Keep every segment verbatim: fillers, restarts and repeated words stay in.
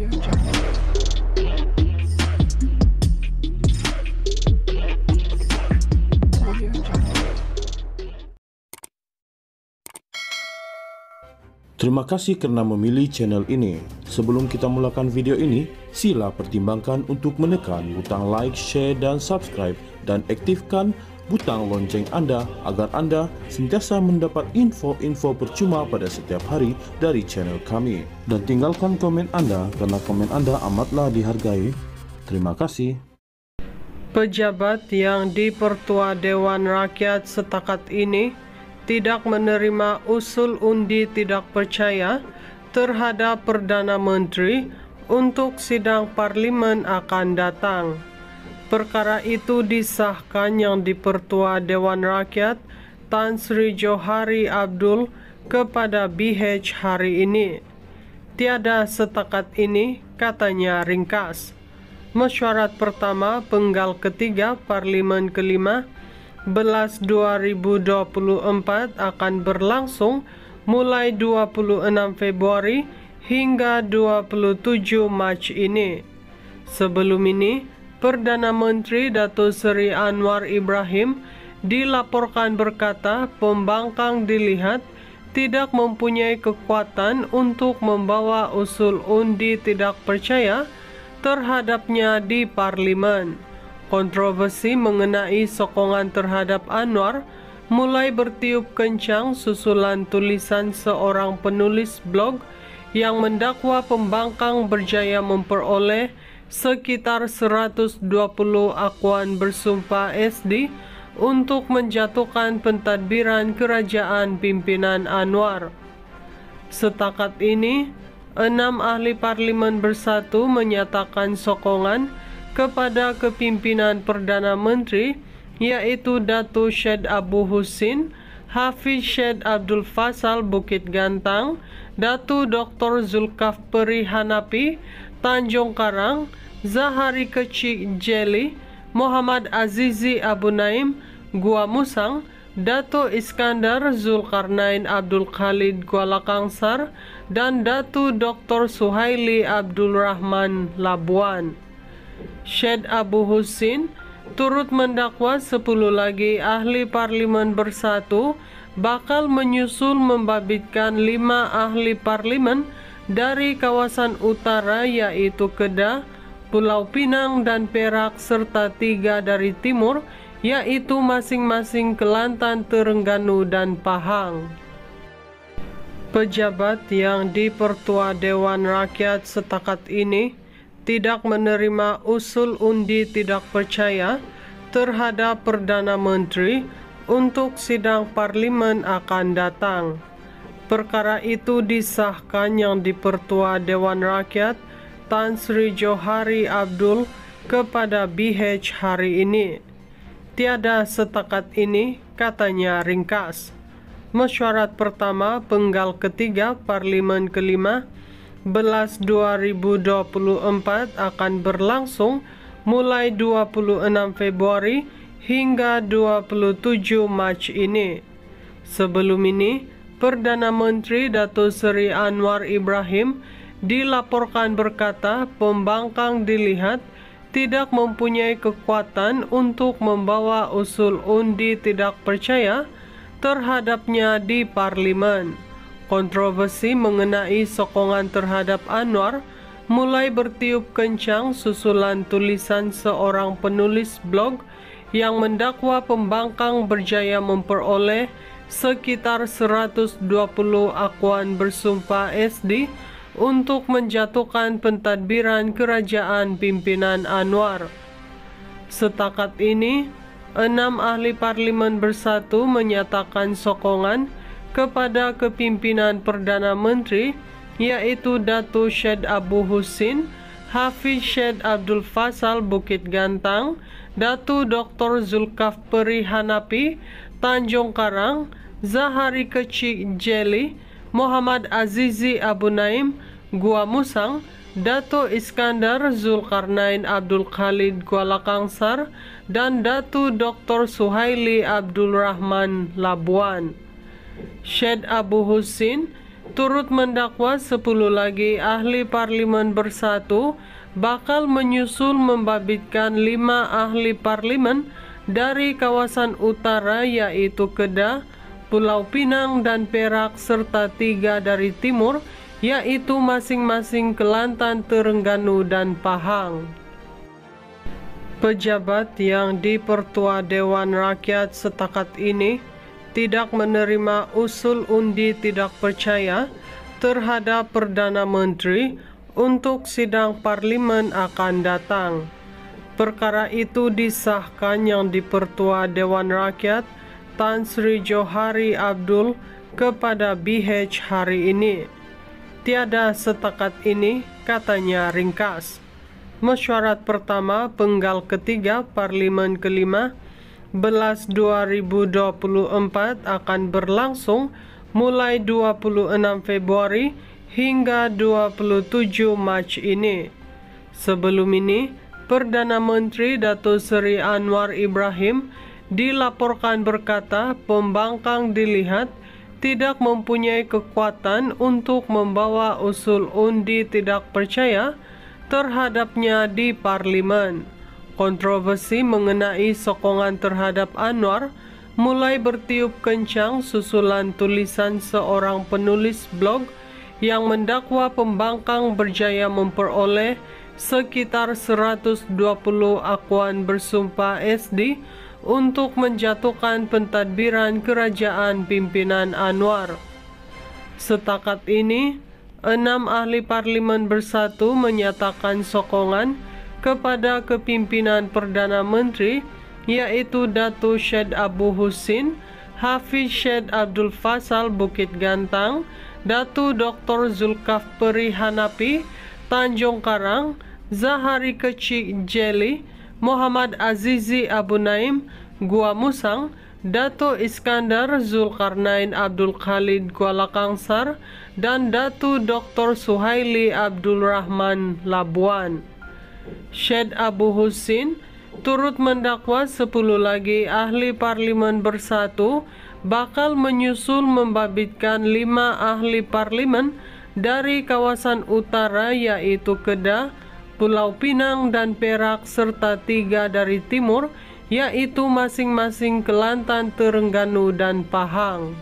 Terima kasih karena memilih channel ini. Sebelum kita mulakan video ini, sila pertimbangkan untuk menekan butang like, share, dan subscribe, dan aktifkan butang lonceng Anda agar Anda sentiasa mendapat info-info percuma pada setiap hari dari channel kami. Dan tinggalkan komen Anda karena komen Anda amatlah dihargai. Terima kasih. Pejabat yang dipertua Dewan Rakyat setakat ini tidak menerima usul undi tidak percaya terhadap Perdana Menteri untuk sidang parlimen akan datang. Perkara itu disahkan yang dipertua Dewan Rakyat Tan Sri Johari Abdul kepada B H hari ini. Tiada setakat ini, katanya ringkas. Mesyuarat pertama penggal ketiga Parlimen kelima belas dua ribu dua puluh empat akan berlangsung mulai dua puluh enam Februari hingga dua puluh tujuh Mac ini. Sebelum ini, Perdana Menteri Datuk Seri Anwar Ibrahim dilaporkan berkata pembangkang dilihat tidak mempunyai kekuatan untuk membawa usul undi tidak percaya terhadapnya di Parlimen. Kontroversi mengenai sokongan terhadap Anwar mulai bertiup kencang susulan tulisan seorang penulis blog yang mendakwa pembangkang berjaya memperoleh sekitar seratus dua puluh akuan bersumpah S D untuk menjatuhkan pentadbiran kerajaan pimpinan Anwar. Setakat ini, enam ahli parlimen bersatu menyatakan sokongan kepada kepimpinan Perdana Menteri, yaitu Datuk Syed Abu Husin, Hafiz Syed Abdul Fasal Bukit Gantang, Datuk Doktor Zulkafli Hanapi Tanjung Karang, Zahari Kecik Jeli, Muhammad Azizi Abu Naim Gua Musang, Datuk Iskandar Zulkarnain Abdul Khalid Kuala Kangsar, dan Datuk Doktor Suhaili Abdul Rahman Labuan. Syed Abu Husin turut mendakwa sepuluh lagi ahli parlimen bersatu bakal menyusul membabitkan lima ahli parlimen dari kawasan utara yaitu Kedah, Pulau Pinang dan Perak serta tiga dari timur yaitu masing-masing Kelantan, Terengganu dan Pahang. Pejabat yang dipertua Dewan Rakyat setakat ini tidak menerima usul undi tidak percaya terhadap Perdana Menteri untuk sidang parlimen akan datang. Perkara itu disahkan yang dipertua Dewan Rakyat Tan Sri Johari Abdul kepada B H hari ini. Tiada setakat ini, katanya ringkas. Mesyuarat pertama penggal ketiga Parlimen kelima belas dua ribu dua puluh empat akan berlangsung mulai dua puluh enam Februari hingga dua puluh tujuh Mac ini. Sebelum ini, Perdana Menteri Datuk Seri Anwar Ibrahim dilaporkan berkata pembangkang dilihat tidak mempunyai kekuatan untuk membawa usul undi tidak percaya terhadapnya di Parlimen. Kontroversi mengenai sokongan terhadap Anwar mulai bertiup kencang susulan tulisan seorang penulis blog yang mendakwa pembangkang berjaya memperoleh sekitar seratus dua puluh akuan bersumpah S D untuk menjatuhkan pentadbiran kerajaan pimpinan Anwar. Setakat ini, enam ahli parlimen bersatu menyatakan sokongan kepada kepimpinan Perdana Menteri yaitu Datuk Syed Abu Husin, Hafiz Syed Abdul Fasal Bukit Gantang, Datuk Doktor Zulkafli Hanapi Tanjung Karang, Zahari Kecik Jeli, Muhammad Azizi Abu Naim Gua Musang, Datuk Iskandar Zulkarnain Abdul Khalid Kuala Kangsar, dan Datuk Doktor Suhaili Abdul Rahman Labuan. Syed Abu Husin turut mendakwa sepuluh lagi ahli parlimen bersatu bakal menyusul membabitkan lima ahli parlimen dari kawasan utara yaitu Kedah, Pulau Pinang dan Perak serta tiga dari timur yaitu masing-masing Kelantan, Terengganu dan Pahang. Pejabat yang dipertua Dewan Rakyat setakat ini tidak menerima usul undi tidak percaya terhadap Perdana Menteri untuk sidang parlimen akan datang. Perkara itu disahkan yang dipertua Dewan Rakyat Tan Sri Johari Abdul kepada B H hari ini. Tiada setakat ini, katanya ringkas. Mesyuarat pertama penggal ketiga Parlimen kelima belas dua ribu dua puluh empat akan berlangsung mulai dua puluh enam Februari hingga dua puluh tujuh Mac ini. Sebelum ini, Perdana Menteri Datuk Seri Anwar Ibrahim dilaporkan berkata pembangkang dilihat tidak mempunyai kekuatan untuk membawa usul undi tidak percaya terhadapnya di parlimen. Kontroversi mengenai sokongan terhadap Anwar mulai bertiup kencang susulan tulisan seorang penulis blog yang mendakwa pembangkang berjaya memperoleh sekitar seratus dua puluh akuan bersumpah S D untuk menjatuhkan pentadbiran kerajaan pimpinan Anwar. Setakat ini, enam ahli parlimen bersatu menyatakan sokongan kepada kepimpinan Perdana Menteri yaitu Datuk Syed Abu Husin, Hafiz Syed Abdul Fasal Bukit Gantang, Datuk Doktor Zulkafli Hanafi Tanjung Karang, Zahari Kecik Jeli, Muhammad Azizi Abu Naim Gua Musang, Datuk Iskandar Zulkarnain Abdul Khalid Kuala Kangsar dan Datuk Doktor Suhaili Abdul Rahman Labuan. Syed Abu Husin turut mendakwa sepuluh lagi ahli parlimen bersatu bakal menyusul membabitkan lima ahli parlimen dari kawasan utara yaitu Kedah, Pulau Pinang dan Perak serta tiga dari timur yaitu masing-masing Kelantan, Terengganu dan Pahang.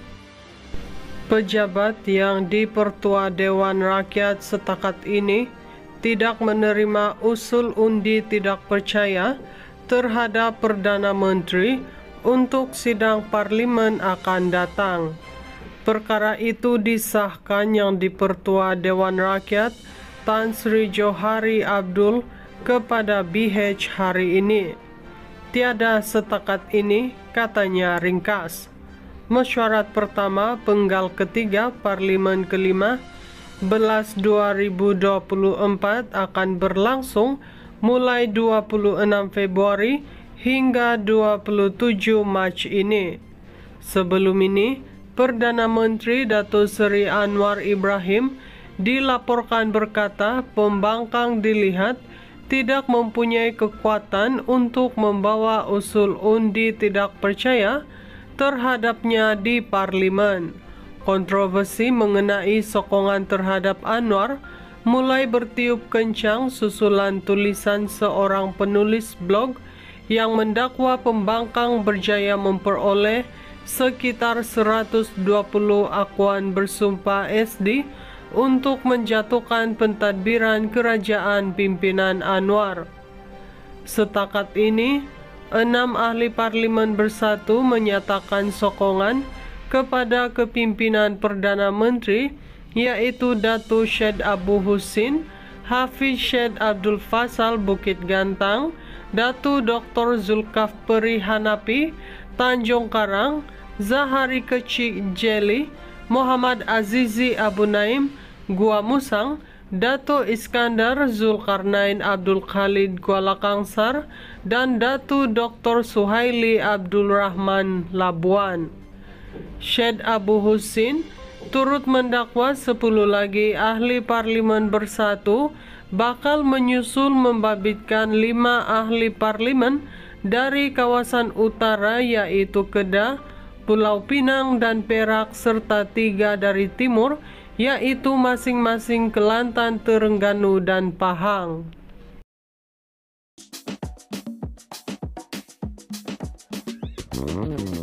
Pejabat yang dipertua Dewan Rakyat setakat ini tidak menerima usul undi tidak percaya terhadap Perdana Menteri untuk sidang parlimen akan datang. Perkara itu disahkan yang dipertua Dewan Rakyat Tan Sri Johari Abdul kepada B H hari ini. Tiada setakat ini, katanya ringkas. Mesyuarat pertama penggal ketiga Parlimen kelima belas dua ribu dua puluh empat akan berlangsung mulai dua puluh enam Februari hingga dua puluh tujuh Mac ini. Sebelum ini, Perdana Menteri Datuk Seri Anwar Ibrahim dilaporkan berkata pembangkang dilihat tidak mempunyai kekuatan untuk membawa usul undi tidak percaya terhadapnya di parlimen. Kontroversi mengenai sokongan terhadap Anwar mulai bertiup kencang susulan tulisan seorang penulis blog yang mendakwa pembangkang berjaya memperoleh sekitar seratus dua puluh akuan bersumpah S D untuk menjatuhkan pentadbiran kerajaan pimpinan Anwar. Setakat ini, enam ahli parlimen bersatu menyatakan sokongan kepada kepimpinan Perdana Menteri yaitu Datuk Syed Abu Husin, Hafiz Syed Abdul Fasal Bukit Gantang, Datuk Doktor Zulkafli Hanafi Tanjung Karang, Zahari Kecik Jeli, Muhammad Azizi Abu Naim Gua Musang, Datuk Iskandar Zulkarnain Abdul Khalid Kuala Kangsar dan Datuk Doktor Suhaili Abdul Rahman Labuan. Syed Abu Husin turut mendakwa sepuluh lagi ahli parlimen bersatu bakal menyusul membabitkan lima ahli parlimen dari kawasan utara yaitu Kedah, Pulau Pinang dan Perak, serta tiga dari timur, yaitu masing-masing Kelantan, Terengganu, dan Pahang. Hmm.